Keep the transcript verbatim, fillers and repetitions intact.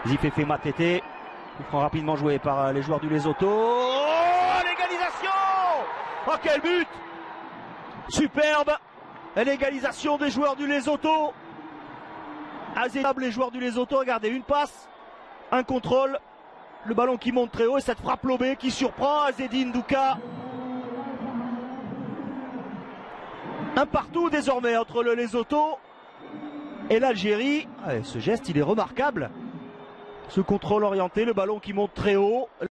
Ziféfé Matete, coup franc rapidement joué par les joueurs du Lesotho. Oh, l'égalisation! Oh, quel but! Superbe! L'égalisation des joueurs du Lesotho. Azétable les joueurs du Lesotho, regardez, une passe, un contrôle, le ballon qui monte très haut et cette frappe lobée qui surprend Azedi Ndouka. Un partout désormais entre le Lesotho et l'Algérie. Ouais, ce geste il est remarquable. Ce contrôle orienté, le ballon qui monte très haut.